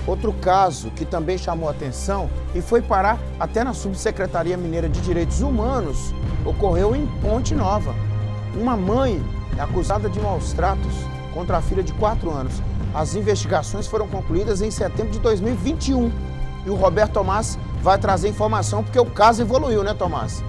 Outro caso que também chamou atenção e foi parar até na Subsecretaria Mineira de Direitos Humanos, ocorreu em Ponte Nova. Uma mãe é acusada de maus tratos contra a filha de 4 anos. As investigações foram concluídas em setembro de 2021. E o Roberto Tomás vai trazer informação porque o caso evoluiu, né, Tomás?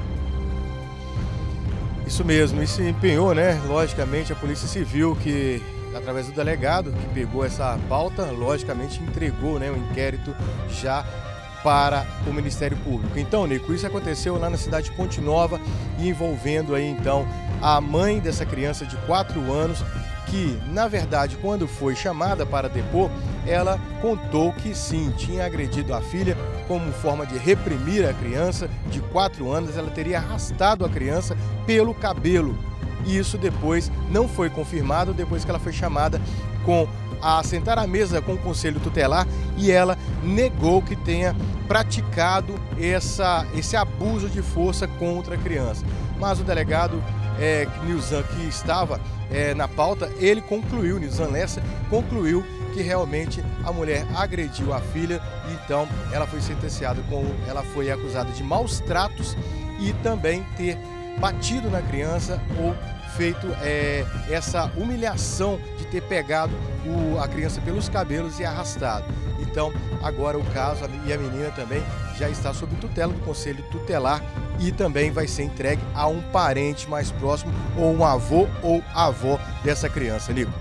Isso mesmo, e se empenhou, né? Logicamente, a Polícia Civil, que através do delegado que pegou essa pauta, logicamente entregou, né, o inquérito já para o Ministério Público. Então, Nico, isso aconteceu lá na cidade de Ponte Nova, envolvendo aí então a mãe dessa criança de 4 anos, que na verdade, quando foi chamada para depor, ela contou que sim, tinha agredido a filha como forma de reprimir a criança de 4 anos. Ela teria arrastado a criança pelo cabelo. E isso depois não foi confirmado, depois que ela foi chamada a sentar à mesa com o Conselho Tutelar, e ela negou que tenha praticado esse abuso de força contra a criança. Mas o delegado Nilzan, que estava na pauta, ele concluiu, Nilzan Lessa concluiu que realmente a mulher agrediu a filha, e então ela foi sentenciada ela foi acusada de maus tratos e também ter batido na criança ou feito essa humilhação de ter pegado a criança pelos cabelos e arrastado. Então, agora o caso e a menina também já está sob tutela do Conselho Tutelar e também vai ser entregue a um parente mais próximo, ou um avô ou avó dessa criança, Nico.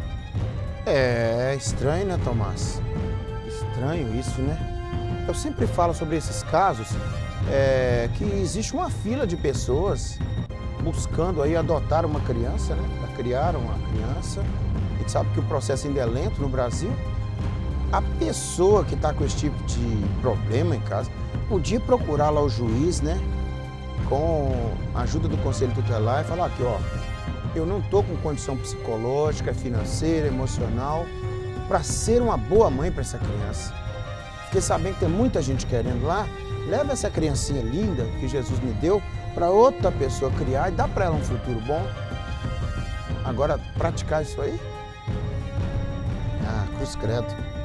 É estranho, né, Tomás? Estranho isso, né? Eu sempre falo sobre esses casos, que existe uma fila de pessoas buscando aí adotar uma criança, né? Para criar uma criança. A gente sabe que o processo ainda é lento no Brasil. A pessoa que está com esse tipo de problema em casa podia procurar lá o juiz, né? Com a ajuda do Conselho Tutelar e falar aqui, ó, eu não estou com condição psicológica, financeira, emocional para ser uma boa mãe para essa criança. Fiquei sabendo que tem muita gente querendo lá. Leva essa criancinha linda que Jesus me deu para outra pessoa criar e dar para ela um futuro bom. Agora, praticar isso aí? Ah, cruz credo.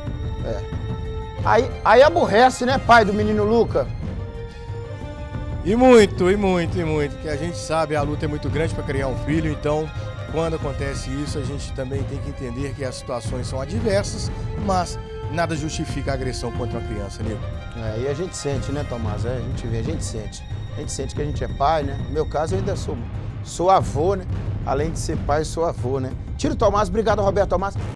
Aí aborrece, né, pai do menino Luca? E muito, que a gente sabe, a luta é muito grande para criar um filho, então quando acontece isso, a gente também tem que entender que as situações são adversas, mas nada justifica a agressão contra uma criança, Nico. E a gente sente, né, Tomás? A gente vê, a gente sente. A gente sente que a gente é pai, né? No meu caso, eu ainda sou avô, né? Além de ser pai, sou avô, né? Tiro Tomás, obrigado, Roberto Tomás.